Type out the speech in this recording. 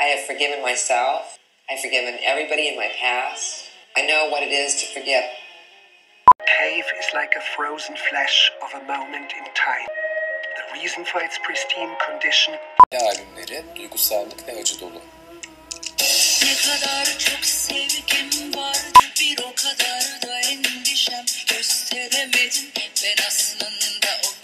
I have forgiven myself. I've forgiven everybody in my past. I know what it is to forget. Cave is like a frozen flash of a moment in time. The reason for its pristine condition. Albümleri duygusallık ve acı dolu. Ne kadar çok sevgim vardı, bir o kadar da endişem. Gösteremedim ben aslında o